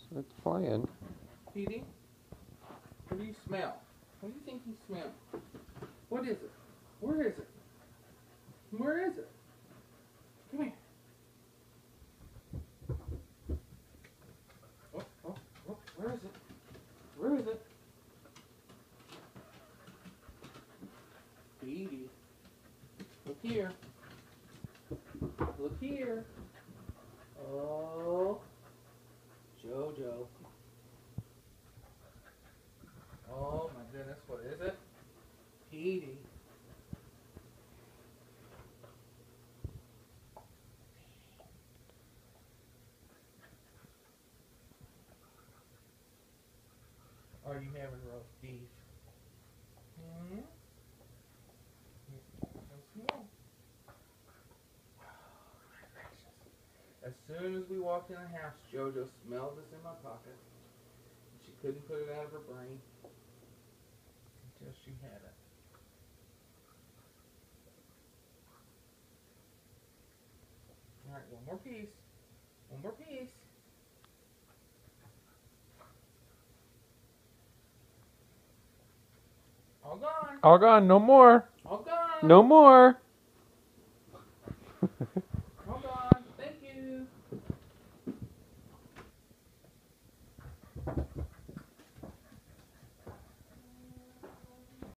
It's flying. Petey, what do you smell? What do you think you smell? What is it? Where is it? Where is it? Come here. Oh, where is it? Where is it? Petey, look here. Look here. Oh, Jojo. Oh my goodness, what is it? Petey. Are you having roast beef? Hmm? As soon as we walked in the house, Jojo smelled this in my pocket. She couldn't put it out of her brain until she had it. Alright, one more piece. One more piece. All gone. All gone. No more. All gone. No more.